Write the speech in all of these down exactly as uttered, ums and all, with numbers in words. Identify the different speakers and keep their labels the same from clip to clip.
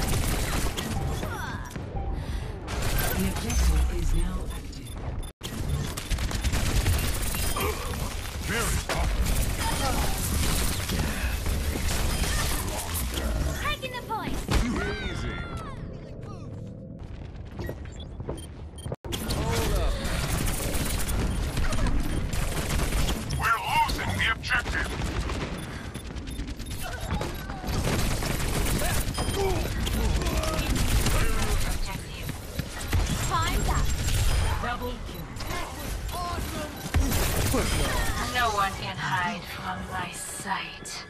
Speaker 1: The objective is now active.
Speaker 2: Very
Speaker 3: Taking the point.
Speaker 2: easy. Hold up. We're losing the objective.
Speaker 3: Time's up.
Speaker 1: Double kill.
Speaker 4: No one can hide from my sight.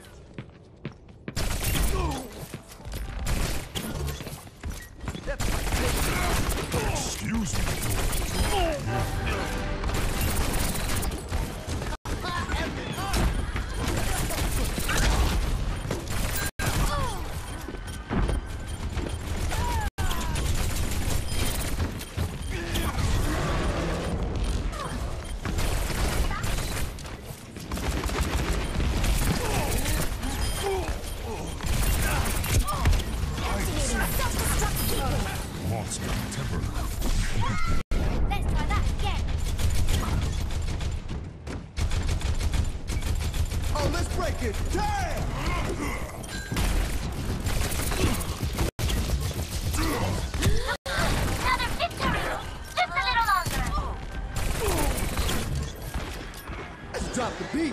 Speaker 2: Excuse me. Lost my temper.
Speaker 3: Let's try that again.
Speaker 5: Oh, let's break it! Damn!
Speaker 3: Another victory. Just a little longer.
Speaker 5: Let's drop the beat!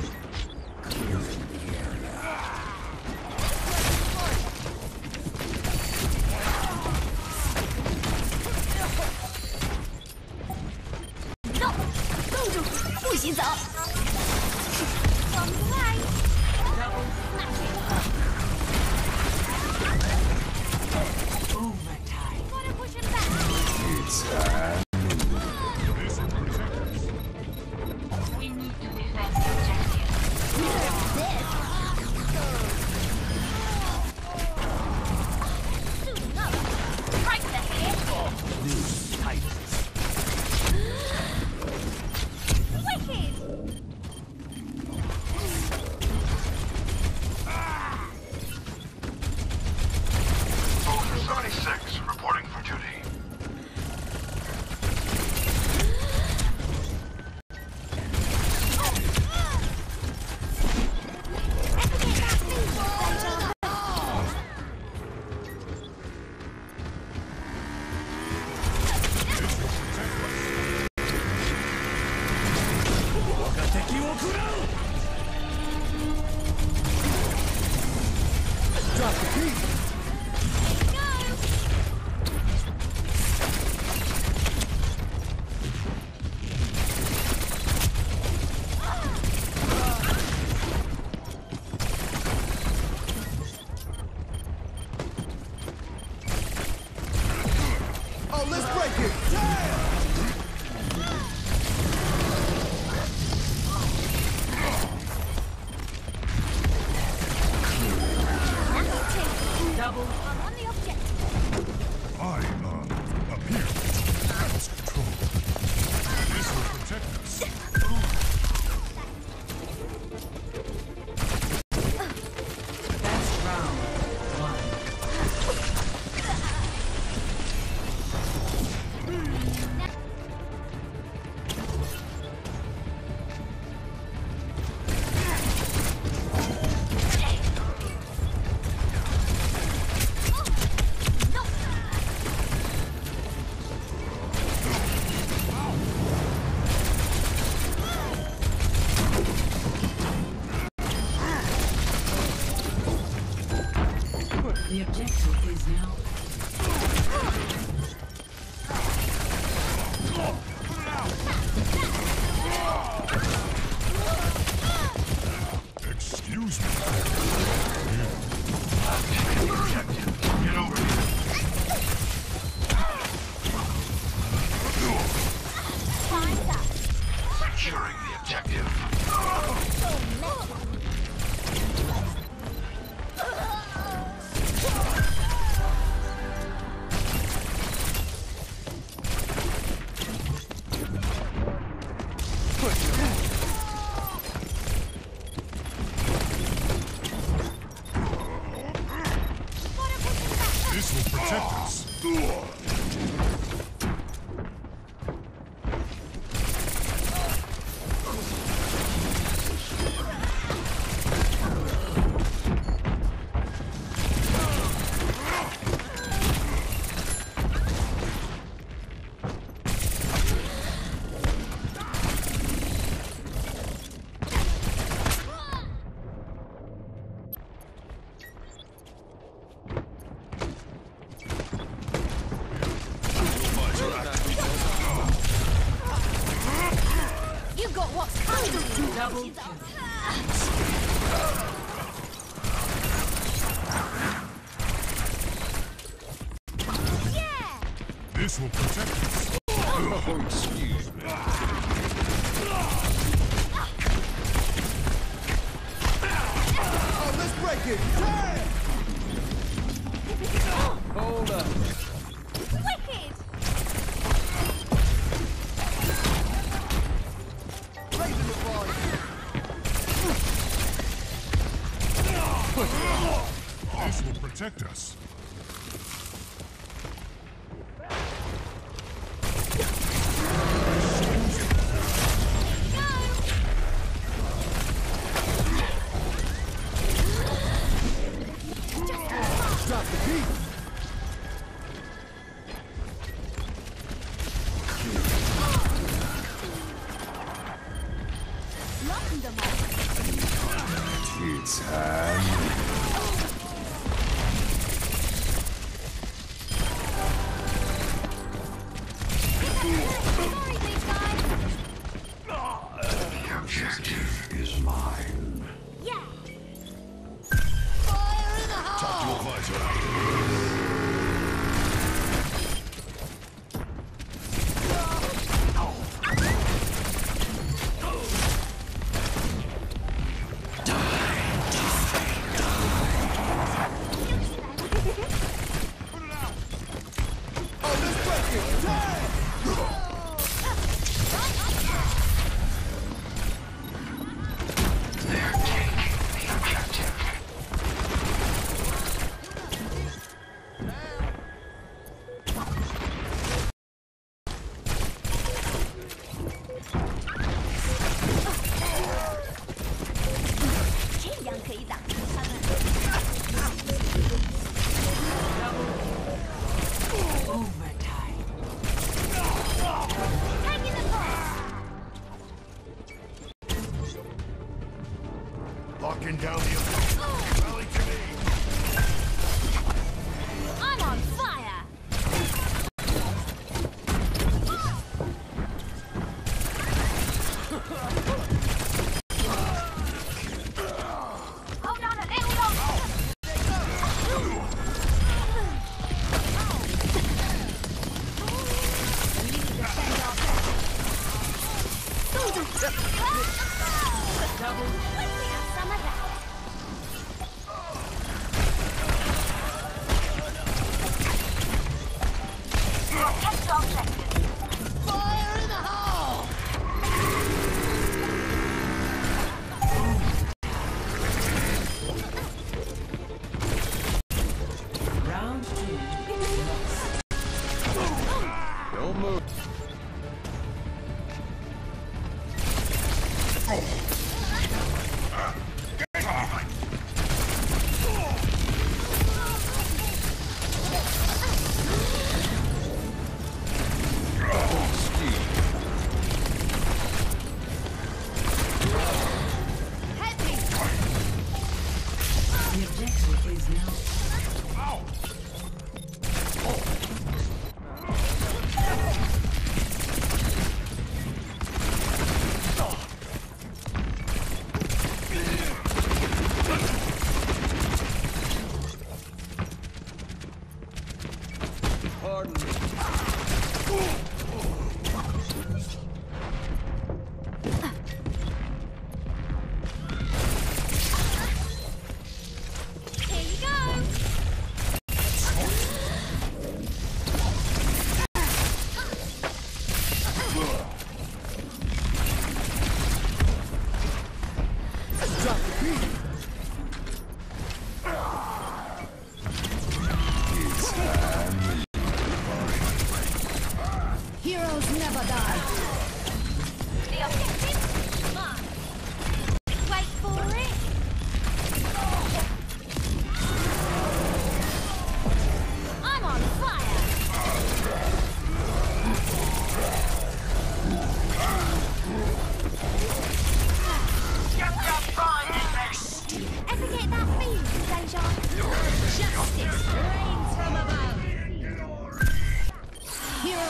Speaker 3: No，冻住，不许走。我们快。
Speaker 1: Overtime.
Speaker 3: Wanna push him back?
Speaker 4: We need to defend the objective.
Speaker 3: Suiting up. Right to the head. Wicked.
Speaker 2: seventy-six reporting for duty.
Speaker 5: Drop the beat! Oh, let's break it! Damn!
Speaker 1: Double.
Speaker 3: I'm on the objective.
Speaker 2: I, uh, appear. Lost control. This will protect us.
Speaker 1: Best round. One. The objective is now
Speaker 2: Excuse me. Objective. Get over here.
Speaker 3: Time's up.
Speaker 2: Securing the objective. This will protect us.
Speaker 3: You got what's coming.
Speaker 1: Double kill.
Speaker 3: Yeah.
Speaker 2: This will protect us.
Speaker 6: Oh, excuse me.
Speaker 5: Oh, let's break it. Damn!
Speaker 6: Hold up.
Speaker 3: Wicked.
Speaker 5: Raising the volume.
Speaker 2: This will protect us.
Speaker 5: Drop the beat.
Speaker 3: Locking them up.
Speaker 6: It's time.
Speaker 3: Sorry, big guy.
Speaker 6: The objective is mine.
Speaker 3: Yeah. Fire in the hole.
Speaker 6: Talk to advisor.
Speaker 5: Oh, let's break it. Damn!
Speaker 6: They're taking the objective.
Speaker 1: Overtime.
Speaker 3: Taking the ball.
Speaker 2: Locking down the attack. Rally to me.
Speaker 3: I'm on fire. Hold on a little longer.
Speaker 1: Double
Speaker 3: Some of that. Protect the objective. Fire in the hole!
Speaker 1: round two.
Speaker 6: Don't move.
Speaker 3: Heavy!
Speaker 1: The objective is now.
Speaker 6: Pardon me.
Speaker 3: Here you go!
Speaker 5: Let's drop the beat.
Speaker 6: It's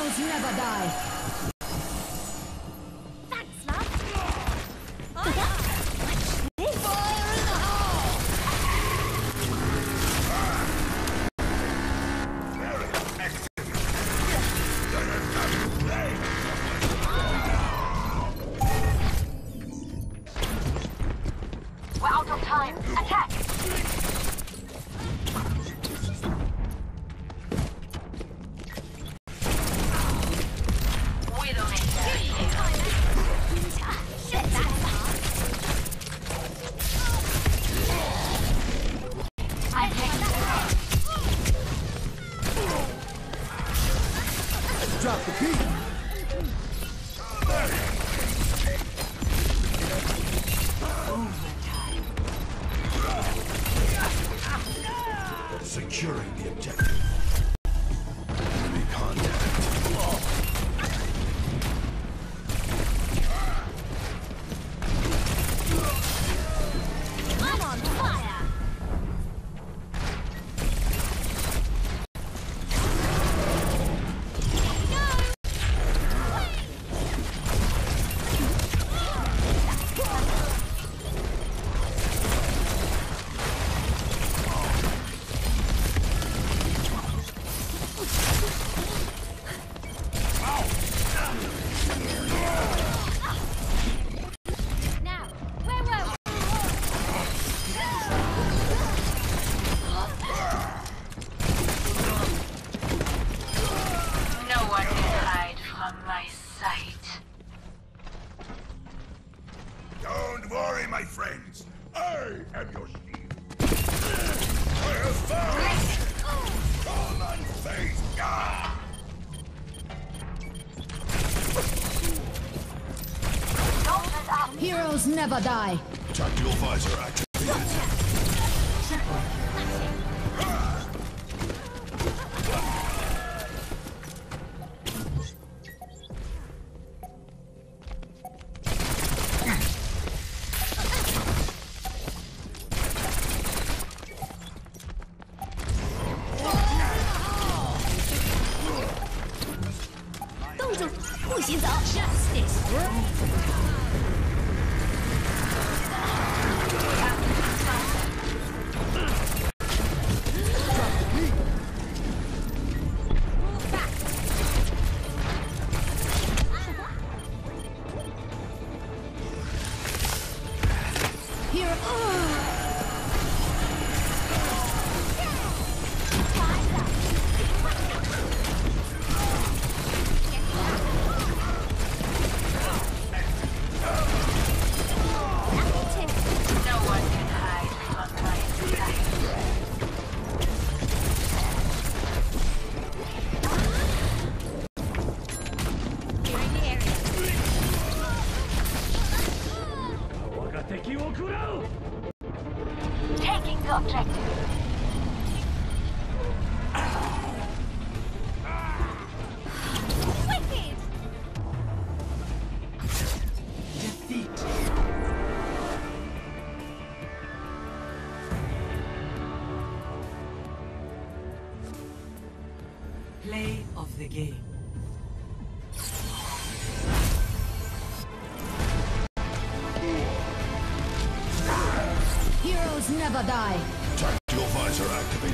Speaker 1: Heroes never die.
Speaker 3: Thanks, love. Watch this. Fire in the hole.
Speaker 4: We're out of time. Attack! Widowmaker here.
Speaker 3: Shit, that's hard.
Speaker 4: I'm taking the road.
Speaker 5: Drop the beat.
Speaker 2: Securing the objective. Enemy contact.
Speaker 3: I'm on fire. Now, where were we?
Speaker 4: No one can hide from my sight.
Speaker 2: Don't worry, my friends. I am your shield. I have found Come and face God.
Speaker 4: Don't let up.
Speaker 1: Heroes never die.
Speaker 2: Tactical visor activated.
Speaker 4: Taking the objective.
Speaker 3: Wicked!
Speaker 1: Defeat. Play of the game. Heroes never die.
Speaker 2: Tactical visor activated.